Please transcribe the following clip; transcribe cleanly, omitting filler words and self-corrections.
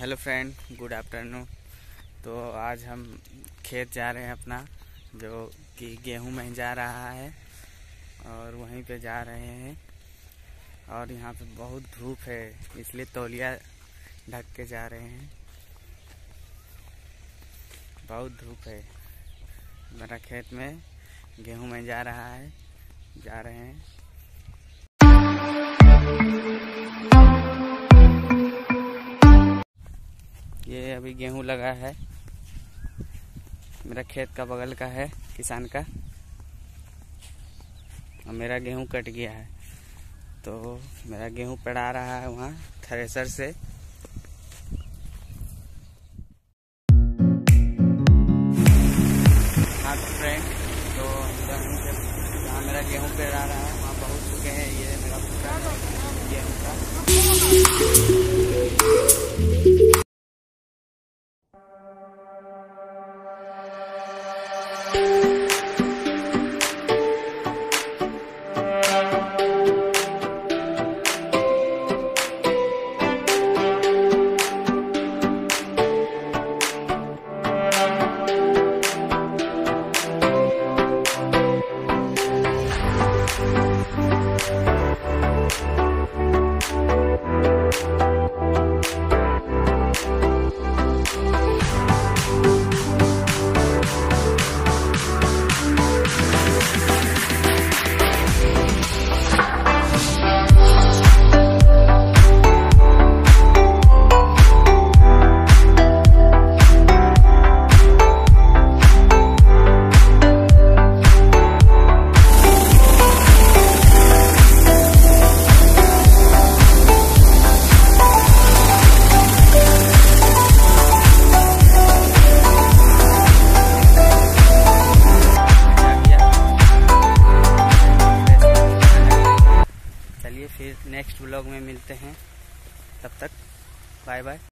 Hello friend, good afternoon. तो आज हम खेत जा रहे हैं अपना, जो कि गेहूं में जा रहा है और वहीं पे जा रहे हैं। और यहाँ पे बहुत धूप है, इसलिए तौलिया ढक के जा रहे हैं। बहुत धूप है। मेरा खेत में गेहूं में जा रहा है, जा रहे हैं। ये अभी गेहूं लगा है, मेरा खेत का बगल का है, किसान का। और मेरा गेहूं कट गया है, तो मेरा गेहूं पड़ा रहा है वहाँ थ्रेसर से। हाँ तो फ्रेंड, तो जहाँ मेरा गेहूं पड़ा रहा है वहाँ पहुँच चुके हैं। ये मेरा पूरा गेहूं का। फिर नेक्स्ट व्लॉग में मिलते हैं, तब तक बाय बाय।